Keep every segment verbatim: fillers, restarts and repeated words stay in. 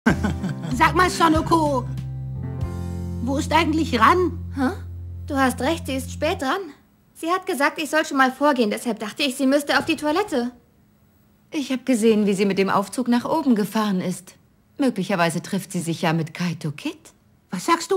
Sag mal, Sonoko, wo ist eigentlich Ran? Hä? Du hast recht, sie ist spät dran. Sie hat gesagt, ich soll schon mal vorgehen, deshalb dachte ich, sie müsste auf die Toilette. Ich habe gesehen, wie sie mit dem Aufzug nach oben gefahren ist. Möglicherweise trifft sie sich ja mit Kaito Kid. Was sagst du?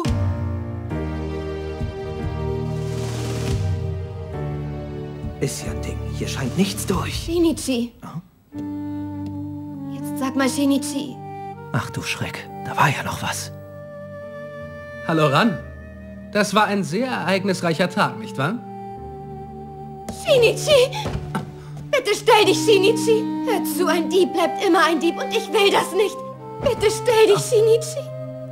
Ist ja ein Ding. Hier scheint nichts durch. Shinichi. Oh? Jetzt sag mal, Shinichi. Ach du Schreck, da war ja noch was. Hallo Ran. Das war ein sehr ereignisreicher Tag, nicht wahr? Shinichi! Bitte stell dich, Shinichi! Hör zu, ein Dieb bleibt immer ein Dieb und ich will das nicht! Bitte stell dich, Shinichi!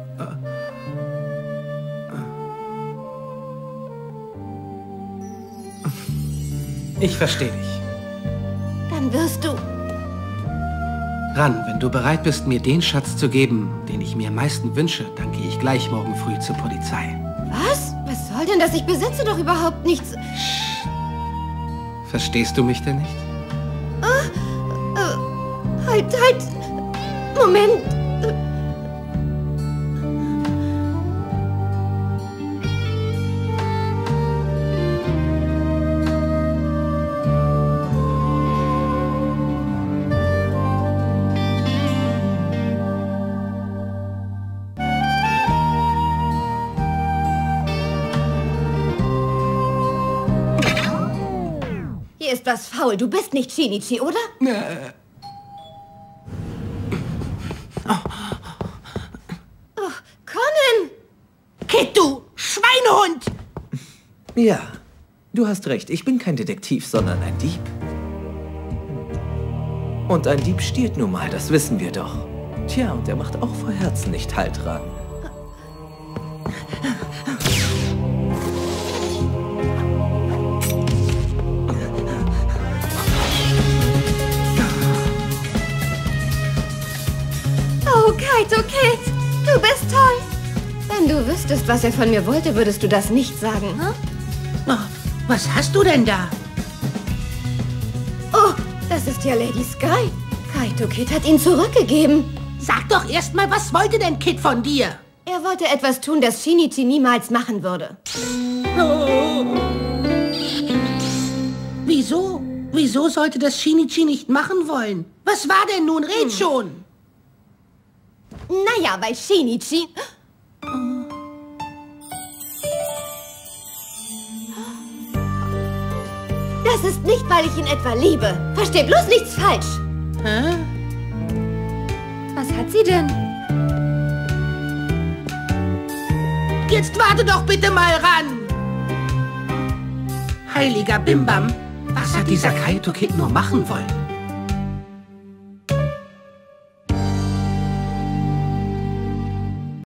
Ich verstehe dich. Dann wirst du... Ran, wenn du bereit bist, mir den Schatz zu geben, den ich mir am meisten wünsche, dann gehe ich gleich morgen früh zur Polizei. Was? Was soll denn das? Ich besitze doch überhaupt nichts. Verstehst du mich denn nicht? Äh, äh, halt, halt. Moment. Hier ist was faul. Du bist nicht Shinichi, oder? Äh. Oh, Conan! Kid, du Schweinehund! Ja, du hast recht. Ich bin kein Detektiv, sondern ein Dieb. Und ein Dieb stiehlt nun mal, das wissen wir doch. Tja, und er macht auch vor Herzen nicht Halt dran. Oh, Kaito Kid, du bist toll. Wenn du wüsstest, was er von mir wollte, würdest du das nicht sagen, hm? Oh, was hast du denn da? Oh, das ist ja Lady Sky. Kaito Kid hat ihn zurückgegeben. Sag doch erst mal, was wollte denn Kid von dir? Er wollte etwas tun, das Shinichi niemals machen würde. Oh. Wieso? Wieso sollte das Shinichi nicht machen wollen? Was war denn nun? Red hm. schon! Naja, weil Shinichi... Das ist nicht, weil ich ihn etwa liebe. Versteh bloß nichts falsch. Hä? Was hat sie denn? Jetzt warte doch bitte mal ran! Heiliger Bimbam, was hat dieser Kaito Kid nur machen wollen?